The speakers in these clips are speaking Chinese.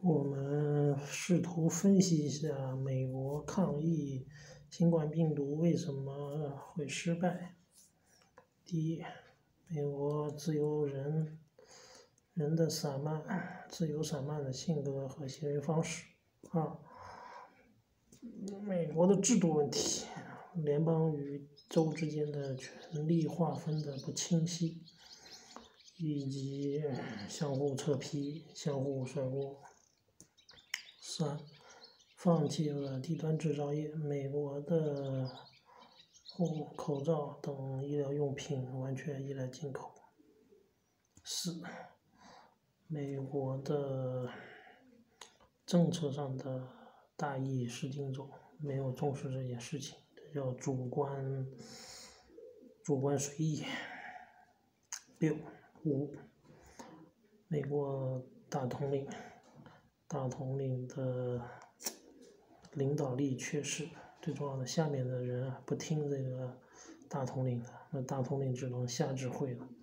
我们试图分析一下美国抗疫新冠病毒为什么会失败。第一，美国自由人的自由散漫的性格和行为方式。二，美国的制度问题，联邦与州之间的权力划分的不清晰，以及相互扯皮、相互甩锅。三，放弃了低端制造业，美国的口罩等医疗用品完全依赖进口。四，美国的政策上的大意失荆州，没有重视这件事情，这叫主观随意。五，美国大统领的领导力缺失，最重要的下面的人不听这个大统领的，那大统领只能下指挥了。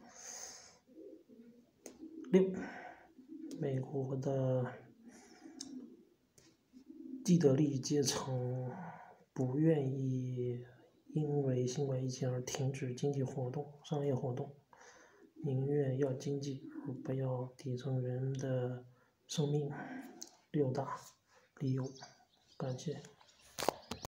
六，美国的既得利益阶层不愿意因为新冠疫情而停止经济活动、商业活动，宁愿要经济而不要底层人的生命。六大理由，感谢。